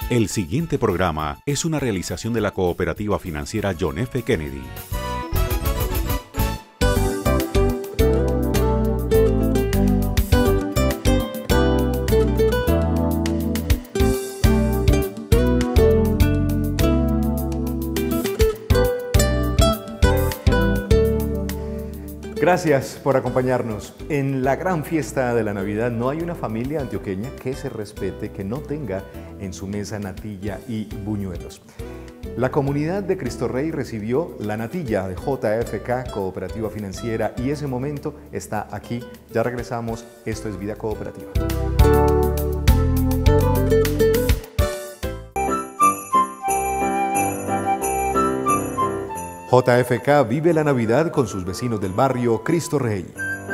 El siguiente programa es una realización de la cooperativa financiera John F. Kennedy. Gracias por acompañarnos. En la gran fiesta de la Navidad no hay una familia antioqueña que se respete, que no tenga en su mesa natilla y buñuelos. La comunidad de Cristo Rey recibió la natilla de JFK, Cooperativa Financiera, y ese momento está aquí. Ya regresamos. Esto es Vida Cooperativa. JFK vive la Navidad con sus vecinos del barrio Cristo Rey.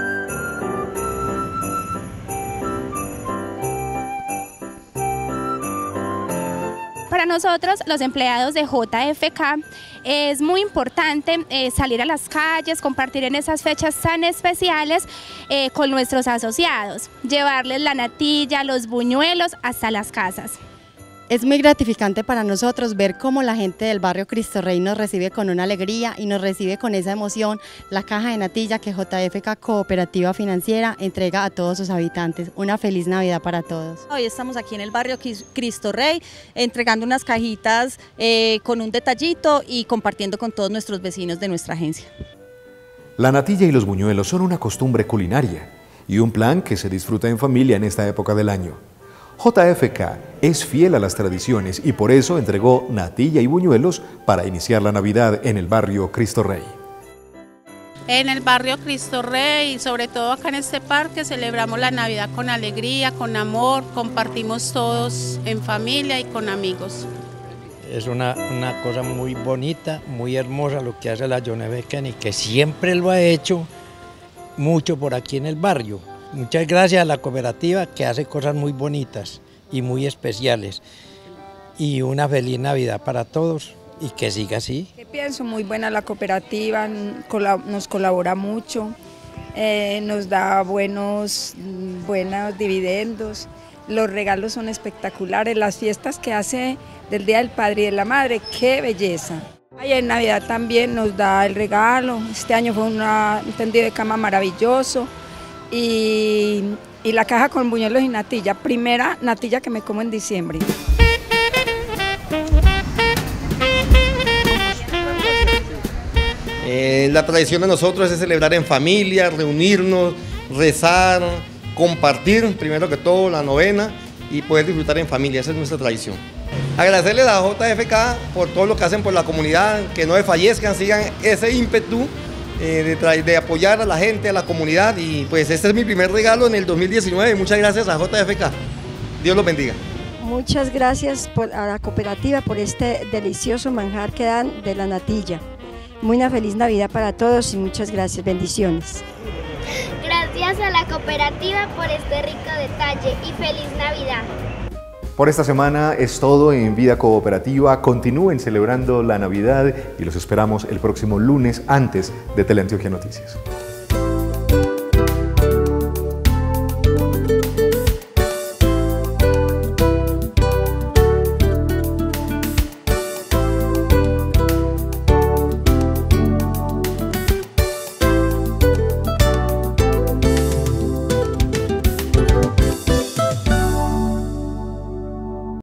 Para nosotros, los empleados de JFK, es muy importante salir a las calles, compartir en esas fechas tan especiales con nuestros asociados, llevarles la natilla, los buñuelos hasta las casas. Es muy gratificante para nosotros ver cómo la gente del barrio Cristo Rey nos recibe con una alegría y nos recibe con esa emoción la caja de natilla que JFK Cooperativa Financiera entrega a todos sus habitantes. Una feliz Navidad para todos. Hoy estamos aquí en el barrio Cristo Rey entregando unas cajitas con un detallito y compartiendo con todos nuestros vecinos de nuestra agencia. La natilla y los buñuelos son una costumbre culinaria y un plan que se disfruta en familia en esta época del año. JFK es fiel a las tradiciones y por eso entregó natilla y buñuelos para iniciar la Navidad en el barrio Cristo Rey. En el barrio Cristo Rey y sobre todo acá en este parque celebramos la Navidad con alegría, con amor, compartimos todos en familia y con amigos. Es una cosa muy bonita, muy hermosa lo que hace la John F. Kennedy, que siempre lo ha hecho mucho por aquí en el barrio. Muchas gracias a la cooperativa que hace cosas muy bonitas y muy especiales. Y una feliz Navidad para todos y que siga así. ¿Qué pienso? Muy buena la cooperativa, nos colabora mucho, nos da buenos dividendos, los regalos son espectaculares, las fiestas que hace del Día del Padre y de la Madre, ¡qué belleza! Y en Navidad también nos da el regalo, este año fue un tendido de cama maravilloso. Y la caja con buñuelos y natilla, primera natilla que me como en diciembre. La tradición de nosotros es celebrar en familia, reunirnos, rezar, compartir, primero que todo, la novena y poder disfrutar en familia, esa es nuestra tradición. Agradecerles a JFK por todo lo que hacen por la comunidad, que no desfallezcan, sigan ese ímpetu de apoyar a la gente, a la comunidad, y pues este es mi primer regalo en el 2019. Muchas gracias a JFK. Dios los bendiga. Muchas gracias a la cooperativa por este delicioso manjar que dan de la natilla. Muy una feliz Navidad para todos y muchas gracias, bendiciones. Gracias a la cooperativa por este rico detalle y feliz Navidad. Por esta semana es todo en Vida Cooperativa. Continúen celebrando la Navidad y los esperamos el próximo lunes antes de Teleantioquia Noticias.